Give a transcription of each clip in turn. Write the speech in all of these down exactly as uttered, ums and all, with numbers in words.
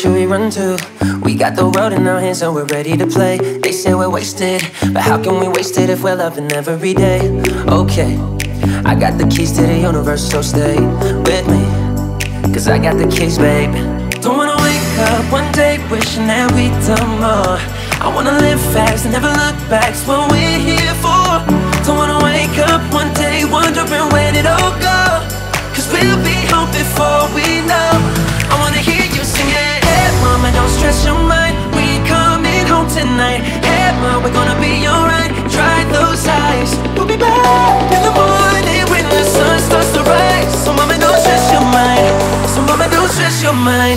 should we run to? We got the world in our hands and we're ready to play. They say we're wasted, but how can we waste it if we're loving every day? Okay, I got the keys to the universe, so stay with me, cause I got the keys, babe. Don't wanna wake up one day wishing that we'd done more. I wanna live fast and never look back, it's what we're here for. Don't wanna wake up one day wondering where it all go, cause we'll be home before we know. I wanna hear you sing it. Hey mama, don't stress your mind, we coming home tonight. Hey mama, we're gonna be alright. Dry those eyes, we'll be back in the morning when the sun starts to rise. So mama, don't stress your mind, so mama, don't stress your mind.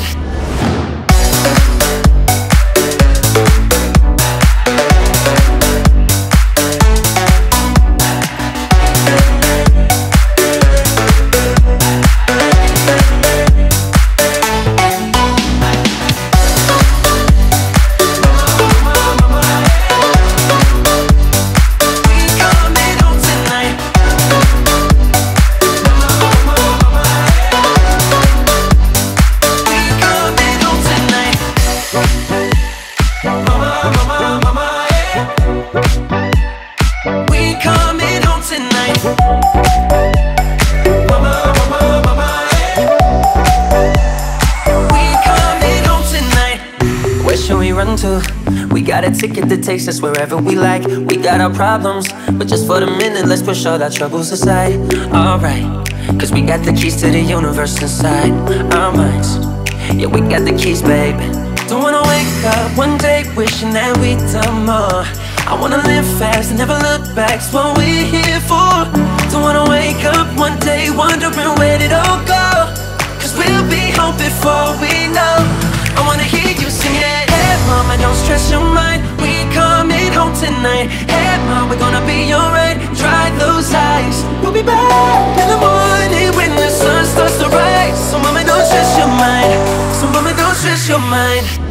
We got a ticket that takes us wherever we like. We got our problems, but just for the minute, let's push all our troubles aside. Alright, cause we got the keys to the universe inside our minds. Yeah, we got the keys, babe. Don't wanna wake up one day wishing that we'd done more. I wanna live fast and never look back, it's what we're here for. Don't wanna wake up one day wondering where it all go, cause we'll be home before we know. I wanna hear you sing it. Hey mama, don't stress your mind, we coming home tonight. Hey mama, we're gonna be alright. Dry those eyes, we'll be back in the morning when the sun starts to rise. So mama, don't stress your mind, so mama, don't stress your mind.